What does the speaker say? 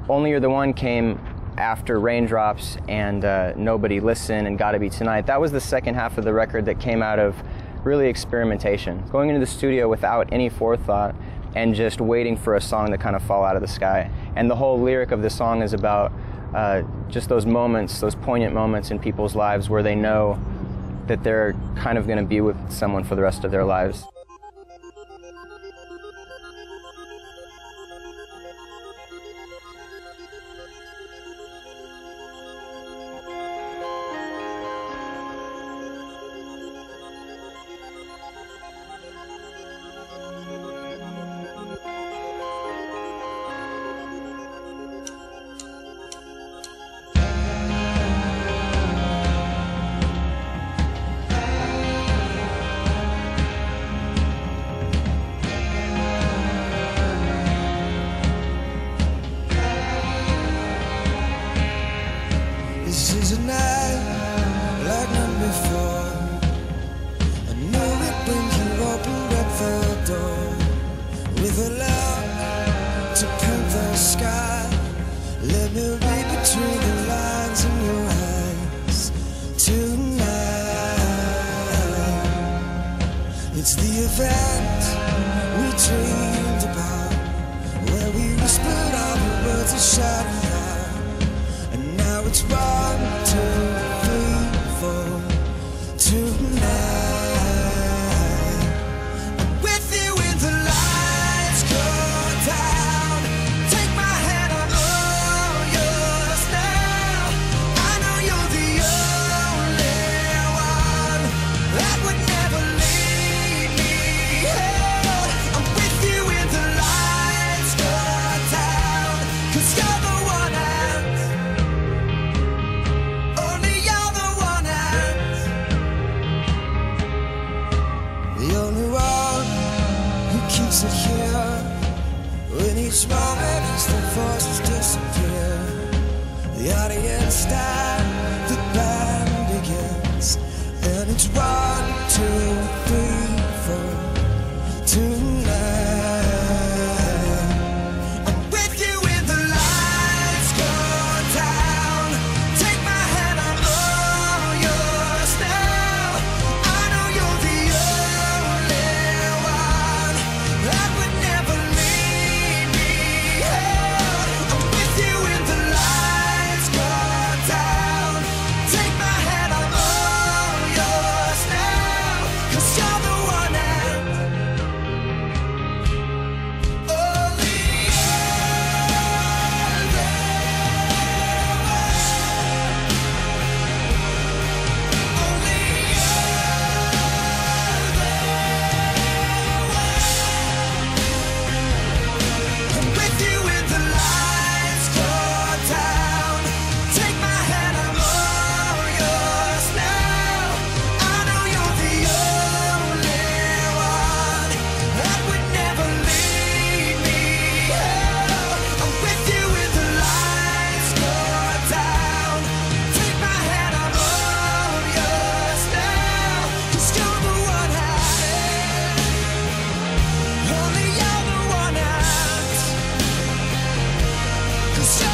Only You're the One came after Raindrops and Nobody Listen and Gotta Be Tonight. That was the second half of the record that came out of really experimentation. Going into the studio without any forethought and just waiting for a song to kind of fall out of the sky. And the whole lyric of the song is about just those moments, those poignant moments in people's lives where they know that they're kind of going to be with someone for the rest of their lives. This is a night like none before. I know it when you opened up the door with a love to paint the sky. Let me read between the lines in your eyes tonight. It's the event we dreamed about, where we whispered all the words that shouted out. Now it's 1, 2, 3, 4 tonight. I'm with you when the lights go down. Take my hand, I'm all yours now. I know you're the only one that would never leave me out. I'm with you when the lights go down, 'cause you're the one the only one who keeps it here when each moment as the voices disappear. The audience stand, the band begins, and it's 1, 2, 3, 4 tonight. I'm with you when the lights go down. Take my hand, I'm all yours now. I know you're the that would never leave me out. I'm with you when the lights go down. Take my hand, I'm all yours now, 'cause you're the one and only you're the one.